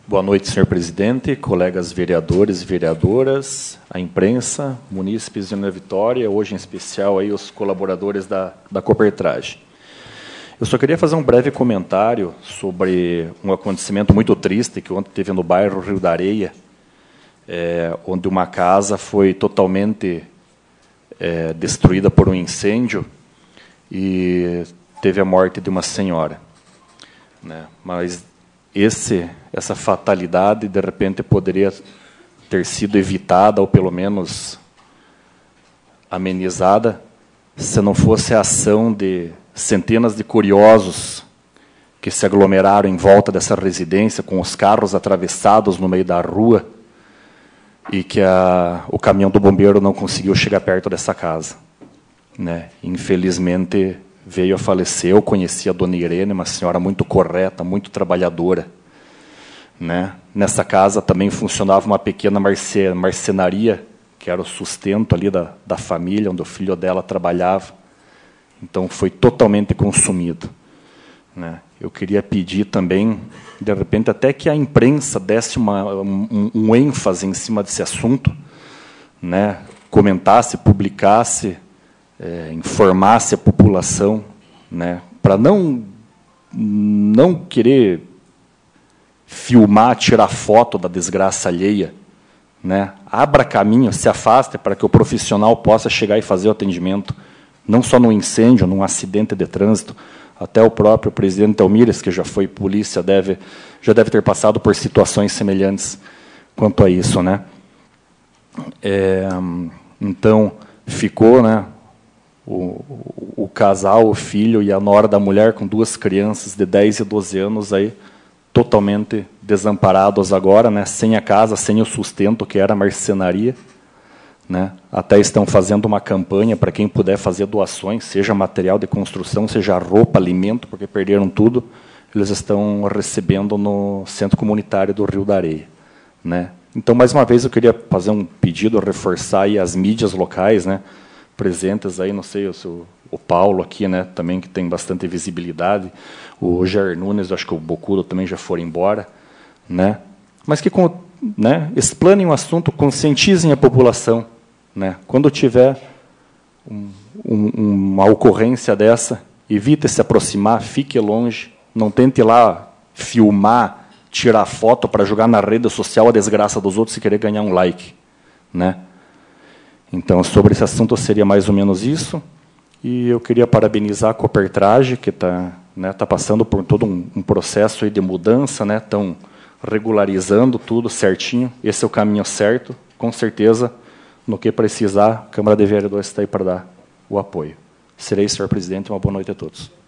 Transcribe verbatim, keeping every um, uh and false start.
Boa noite, senhor presidente, colegas vereadores e vereadoras, a imprensa, munícipes de União Vitória, hoje em especial aí os colaboradores da, da Copertrage. Eu só queria fazer um breve comentário sobre um acontecimento muito triste que ontem teve no bairro Rio da Areia, é, onde uma casa foi totalmente é, destruída por um incêndio e teve a morte de uma senhora, né? Mas esse, essa fatalidade, de repente, poderia ter sido evitada ou, pelo menos, amenizada se não fosse a ação de centenas de curiosos que se aglomeraram em volta dessa residência, com os carros atravessados no meio da rua, e que a, o caminhão do bombeiro não conseguiu chegar perto dessa casa, né? Infelizmente, veio a falecer. Eu conheci a dona Irene, uma senhora muito correta, muito trabalhadora, né? Nessa casa também funcionava uma pequena marce, marcenaria, que era o sustento ali da, da família, onde o filho dela trabalhava. Então, foi totalmente consumido, né? Eu queria pedir também, de repente, até que a imprensa desse uma, um, um ênfase em cima desse assunto, né? Comentasse, publicasse, É, informasse a população, né, para não não querer filmar, tirar foto da desgraça alheia, né? Abra caminho, se afaste para que o profissional possa chegar e fazer o atendimento, não só no incêndio, num acidente de trânsito. Até o próprio presidente Elmires, que já foi polícia, deve já deve ter passado por situações semelhantes quanto a isso, né? É, então ficou, né, O, o casal, o filho e a nora da mulher, com duas crianças de dez e doze anos, aí, totalmente desamparados agora, né, sem a casa, sem o sustento, que era a marcenaria, né. Até estão fazendo uma campanha para quem puder fazer doações, seja material de construção, seja roupa, alimento, porque perderam tudo, eles estão recebendo no Centro Comunitário do Rio da Areia, né. Então, mais uma vez, eu queria fazer um pedido, reforçar aí as mídias locais, né, presentes aí, não sei, o, o Paulo aqui, né, também, que tem bastante visibilidade, o Jair Nunes, acho que o Bocudo também já foram embora, né, mas que, né, explanem o assunto, conscientizem a população, né, quando tiver um, um, uma ocorrência dessa, evite se aproximar, fique longe, não tente lá filmar, tirar foto para jogar na rede social a desgraça dos outros e querer ganhar um like, né. Então, sobre esse assunto, seria mais ou menos isso. E eu queria parabenizar a Copertrage, que está, né, tá passando por todo um, um processo aí de mudança, né, estão regularizando tudo certinho. Esse é o caminho certo. Com certeza, no que precisar, a Câmara de Vereadores está aí para dar o apoio. Serei, senhor presidente. Uma boa noite a todos.